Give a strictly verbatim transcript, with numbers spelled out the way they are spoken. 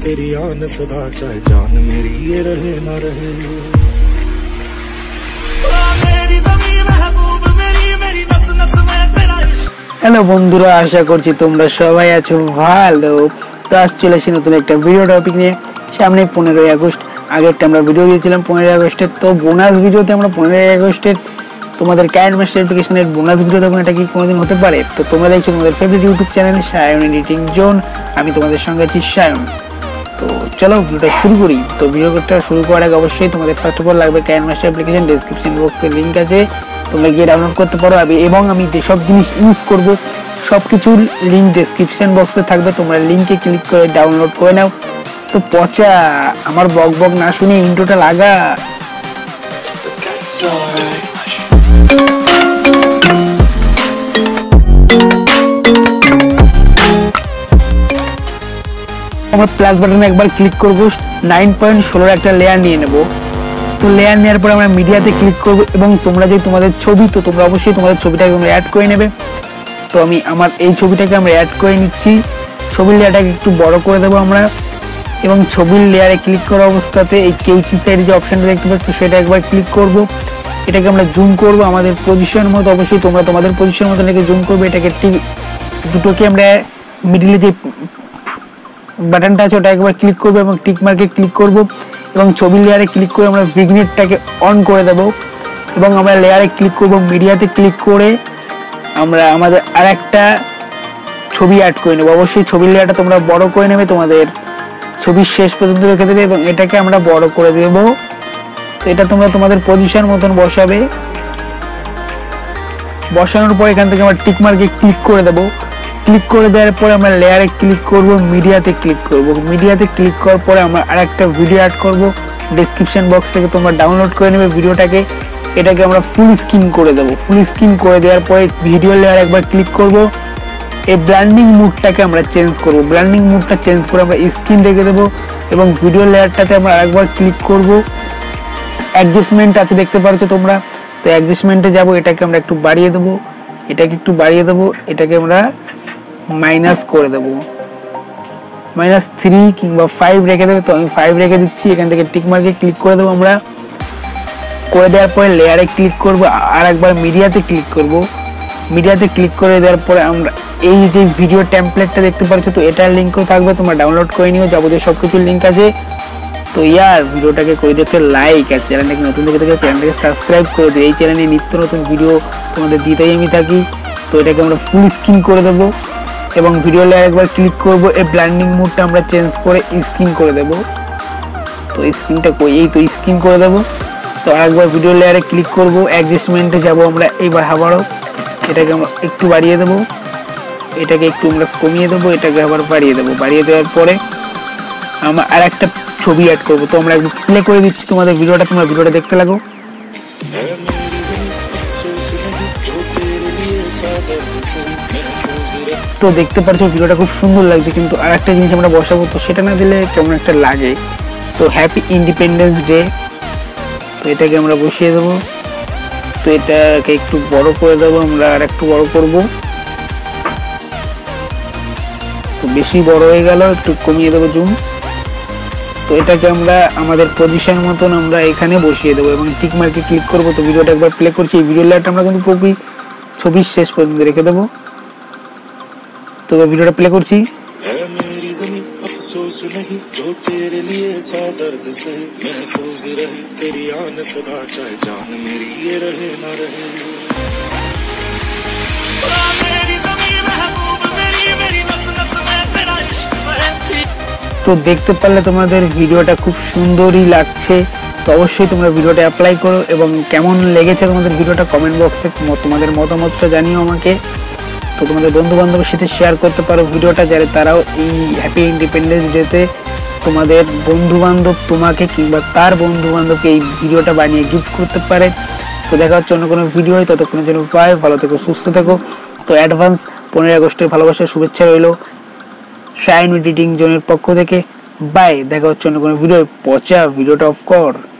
तेरी आन सदा चाहे जान मेरी ये रहे ना रहे। হ্যালো বন্ধুরা, আশা করছি তোমরা সবাই আছো ভালো। তো আজ চলে এসেছি নতুন একটা ভিডিও টপিক নিয়ে। সামনে পনেরোই আগস্ট, আগে একটা আমরা ভিডিও দিয়েছিলাম পনেরোই আগস্টের। তো বোনাস ভিডিওতে আমরা পনেরোই আগস্টের তোমাদের কাইন মাস্টার অ্যাপ্লিকেশনের বোনাস ভিডিও দেবো, এটা কি কোনোদিন হতে পারে? তো তোমরা দেখছো তোমাদের favourite YouTube channel Sayan editing zone, আমি তোমাদের সঙ্গে আছি সায়ন। তো চলো ভিডিওটা শুরু করি। তো ভিডিওটা শুরু করার আগে অবশ্যই তোমাদের ফার্স্ট অফ অল লাগবে কাইন মাস্টার অ্যাপ্লিকেশন। ডেসক্রিপশন বক্সে লিঙ্ক আছে, তোমরা গিয়ে ডাউনলোড করতে পারো। এবং আমি যেসব জিনিস ইউজ করবো সব কিছুর লিঙ্ক ডেসক্রিপশন বক্সে থাকবে, তোমরা লিঙ্কে ক্লিক করে ডাউনলোড করে নাও। তো পচা আমার বক বক না শুনে ইন্ট্রোটা লাগা। আমরা প্লাস বাটনে একবার ক্লিক করবো, নাইন পয়েন্ট ষোলোর একটা লেয়ার নিয়ে নেব। তো লেয়ার নেওয়ার পরে আমরা মিডিয়াতে ক্লিক করবো এবং তোমরা যে তোমাদের ছবি, তো তোমরা অবশ্যই তোমাদের ছবিটাকে তোমরা অ্যাড করে নেবে। তো আমি আমার এই ছবিটাকে আমরা অ্যাড করে নিচ্ছি। ছবির লেয়ারটাকে একটু বড় করে দেবো আমরা, এবং ছবির লেয়ারে ক্লিক করা অবস্থাতে এই কেউচি সাইডে যে অপশানটা দেখতে পাচ্ছ সেটা একবার ক্লিক করব। এটাকে আমরা জুম করব আমাদের পজিশন মতো, অবশ্যই তোমরা তোমাদের পজিশন মতো এটাকে জুম করবে। এটাকে ঠিক দুটোকে আমরা মিডিলে যে বাটনটা আছে ওটা একবার ক্লিক করবো এবং টিক মার্কে ক্লিক করব এবং ছবির লেয়ারে ক্লিক করে আমরা ভিগনেটটাকে অন করে দেবো এবং আমরা লেয়ারে ক্লিক করব। মিডিয়াতে ক্লিক করে আমরা আমাদের আর একটা ছবি অ্যাড করে নেবো। অবশ্যই ছবির লেয়ারটা তোমরা বড় করে নেবে, তোমাদের ছবির শেষ পর্যন্ত রেখে দেবে এবং এটাকে আমরা বড় করে দেব। তো এটা তোমরা তোমাদের পজিশন মতন বসাবে। বসানোর পর এখান থেকে আমরা টিক মার্কে ক্লিক করে দেবো। ক্লিক করে দেওয়ার পরে আমরা লেয়ারে ক্লিক করব, মিডিয়াতে ক্লিক করব। মিডিয়াতে ক্লিক করার পরে আমরা আর একটা ভিডিও অ্যাড করব। ডেসক্রিপশন বক্স থেকে তোমরা ডাউনলোড করে নেবে ভিডিওটাকে। এটাকে আমরা ফুল স্ক্রিন করে দেবো। ফুল স্ক্রিন করে দেওয়ার পরে ভিডিও লেয়ার একবার ক্লিক করব। এই ব্ল্যান্ডিং মুডটাকে আমরা চেঞ্জ করব। ব্ল্যান্ডিং মুডটা চেঞ্জ করে আমরা স্ক্রিন রেখে দেবো এবং ভিডিও লেয়ারটাতে আমরা আরেকবার ক্লিক করব। অ্যাডজাস্টমেন্ট আছে দেখতে পাচ্ছ তোমরা, তো অ্যাডজাস্টমেন্টে যাব। এটাকে আমরা একটু বাড়িয়ে দেবো, এটাকে একটু বাড়িয়ে দেবো, এটাকে আমরা মাইনাস করে দেবো, মাইনাস থ্রি কিংবা ফাইভ রেখে দেবে। তো আমি ফাইভ রেখে দিচ্ছি। এখান থেকে টিক মার্কে ক্লিক করে দেবো আমরা। করে দেওয়ার পরে লেয়ারে ক্লিক করব, আর একবার মিডিয়াতে ক্লিক করব। মিডিয়াতে ক্লিক করে দেওয়ার পরে আমরা এই যে ভিডিও টেমপ্লেটটা দেখতে পাচ্ছ, তো এটার লিঙ্কও থাকবে, তোমরা ডাউনলোড করে নিও, যাবতীয় সব কিছুর লিঙ্ক আছে। তো ইয়ার ভিডিওটাকে করে দিও একটা লাইক, আর চ্যানেলটাকে নতুন দেখে থাকে চ্যানেলটাকে সাবস্ক্রাইব করে দিও। এই চ্যানেলে নিত্য নতুন ভিডিও তোমাদের দিতেই আমি থাকি। তো এটাকে আমরা ফুল স্ক্রিন করে দেবো এবং ভিডিও লেয়ার একবার ক্লিক করব। এই ব্ল্যান্ডিং মোডটা আমরা চেঞ্জ করে স্ক্রিন করে দেব। তো স্ক্রিনটা কই, এই তো স্ক্রিন করে দেব। তো আরেকবার ভিডিও লেয়ারে ক্লিক করব, অ্যাডজাস্টমেন্টে যাব আমরা। এইবার আবারও এটাকে আমরা একটু বাড়িয়ে দেব, এটাকে একটু আমরা কমিয়ে দেবো, এটাকে আবার বাড়িয়ে দেবো। বাড়িয়ে দেওয়ার পরে আমরা আর একটা ছবি অ্যাড করবো। তো আমরা একটু প্লে করে দিচ্ছি তোমাদের ভিডিওটা, তোমরা ভিডিওটা দেখতে লাগো। তো দেখতে পাচ্ছ ভিডিওটা খুব সুন্দর লাগছে, কিন্তু আর একটা জিনিস আমরা বসাবো, তো সেটা না দিলে কেমন একটা লাগে। তো হ্যাপি ইন্ডিপেন্ডেন্স ডে, তো এটাকে আমরা বসিয়ে দেবো। তো এটাকে একটু বড় করে দেবো আমরা, আর একটু বড় করব। তো বেশি বড় হয়ে গেল, একটু কমিয়ে দেবো জুম। তো এটাকে আমরা আমাদের পজিশন মতন আমরা এখানে বসিয়ে দেবো এবং টিক মার্কে ক্লিক করবো। তো ভিডিওটা একবার প্লে করছি। এই ভিডিও লেয়ারটা আমরা কিন্তু পুরোপুরি ছবির শেষ পর্যন্ত রেখে দেবো। তো ভিডিওটা প্লে করছি। তো দেখতে পারলে তোমাদের ভিডিওটা খুব সুন্দরই লাগছে। তো অবশ্যই তোমরা ভিডিওটা অ্যাপ্লাই করো এবং কেমন লেগেছে তোমাদের ভিডিওটা কমেন্ট বক্সে তোমাদের মতামতটা জানিও আমাকে। তো তোমাদের বন্ধু বান্ধবের সাথে শেয়ার করতে পারো ভিডিওটা, যাতে তারাও এই হ্যাপি ইন্ডিপেন্ডেন্স ডেতে তোমাদের বন্ধু বান্ধব তোমাকে কিংবা তার বন্ধু বান্ধবকে এই ভিডিওটা বানিয়ে গিফট করতে পারে। তো দেখা হচ্ছে অন্য কোনো ভিডিও, ততক্ষণের জন্য বাই, ভালো থেকো, সুস্থ থেকো। তো অ্যাডভান্স পনেরোই আগস্টের ভালোবাসার শুভেচ্ছা রইল সায়ন এডিটিং জোনের পক্ষ থেকে। বাই, দেখা হচ্ছে অন্য কোনো ভিডিও। পচা ভিডিওটা অফ কর।